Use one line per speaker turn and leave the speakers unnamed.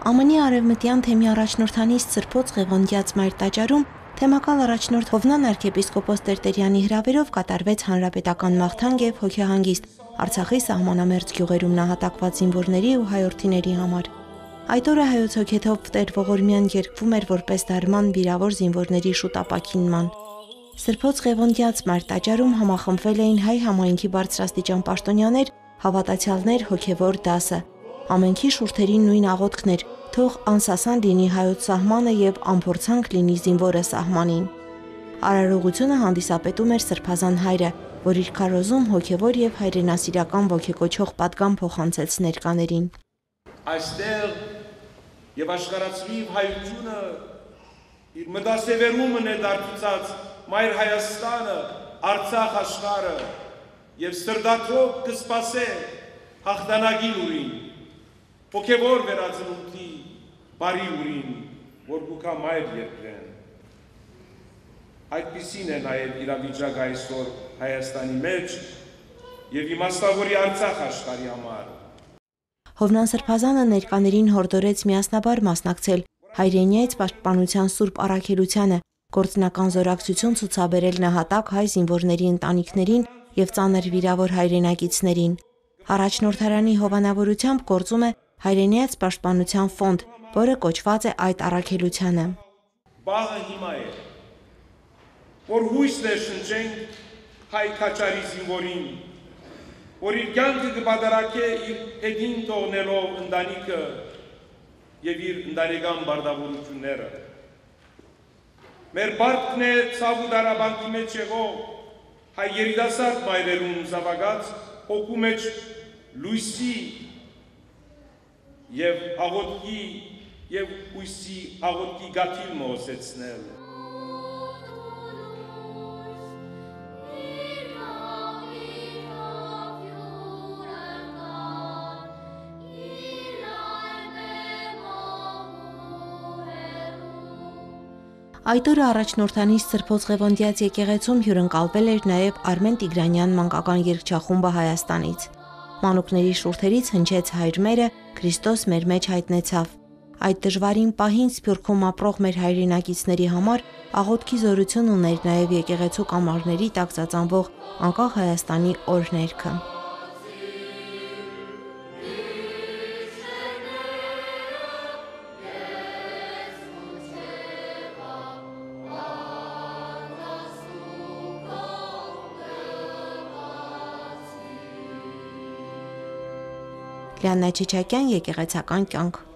ԱՄՆ-ի արևմտյան թեմի առաջնորդանիստ Սրբոց Ղևոնդյաց Մայր տաճարում թեմակալ առաջնորդ Հովնան arczepiskopos Տերտերյանի հրավերով կատարվեց հանրապետական մաղթանք եւ հոգեհանգիստ Արցախի սահմանամերձ գյուղերում նահատակված զինվորների ու հայրենիների համար։ Այդ օրը հայոց հոգեթոփ Տեր Ողորմյան երգվում էր որպես դարման վիրավոր զինվորների շուտ ապաքինման։ Սրբոց Ղևոնդյաց Մայր տաճարում համախմբվել էին հայ համայնքի բարձրաստիճան պաշտոնյաներ, հավատացյալներ, հոգևոր դասը։ Ամենքի շուրթերին նույն աղոթքն էր. թող անսասան լինի հայոց սահմանը եւ անփորձանք լինի զինվորը սահմանին։ Արարողությունը հանդիսապետում էր Սրբազան հայրը, որ իր քարոզում հոգևոր եւ հայրենասիրական ոգեկոչող պատգամ փոխանցեց ներկաներին։
Այստեղ եւ աշխարհացիվ հայությունը իր մտածևերումն է դարձած Մայր Հայաստանը, Արցախ աշխարհը եւ սրդաթոք կսպասե հաղթանակի ուրին, հոգևոր վերածնունդի բարի ուրին, որ գուքա մայր երկրեն։ Այդպիսին է նաև իրավիճակը այսօր Հայաստանի մեջ եւ իմաստավորի Արցախ աշխարհի համար։
Հովնան Սրբազանը ներկաներին հորդորեց միասնաբար մասնակցել հայրենիայից պաշտպանության սուրբ առաքելությանը, գործնական զորակցություն ցուցաբերել նահատակ հայ զինվորների ընտանիքներին եւ ծանր վիրավոր հայրենակիցներին։ Առաջնորդարանի հովանավորությամբ գործում է հայրենիայից պաշտպանության ֆոնդ, որը կոչված է այդ առաքելությանը։
Բաղը հիմա է, որ հույսներ շնչենք հայ քաչարի զինվորին, որ իր կյանքը կպատարակե իր հետին թողնելով ընտանիքը եւ իր ընտանեկան բարդավորությունները։ Մեր բարդքն է ցավ ու դարաբանքի մեջ եղող հայ երիտասարդ մայրերուն զավակած հոգու մեջ լույսի եւ աղոթքի եւ հույսի աղոթքի գաթիլ մոհսեցնել։
Այդ օրը առաջնորդանիստ Սրբոց Ղևոնդյաց եկեղեցում հյուրընկալվել էր նաև Արմեն Տիգրանյան մանկական երգչախումբը Հայաստանից։ Մանուկների շուրթերից հնչեց հայր մերը, Քրիստոս մեր մեջ հայտնեցավ։ Այդ դժվարին պահին Սփյուռքում ապրող մեր հայրենակիցների համար աղոթքի զորություն ուներ նաև եկեղեցու կամարների տակ ծածանվող անկախ Հայաստանի օրհներգը։ Լիաննա Չիչակյան, եկեղեցական կյանք։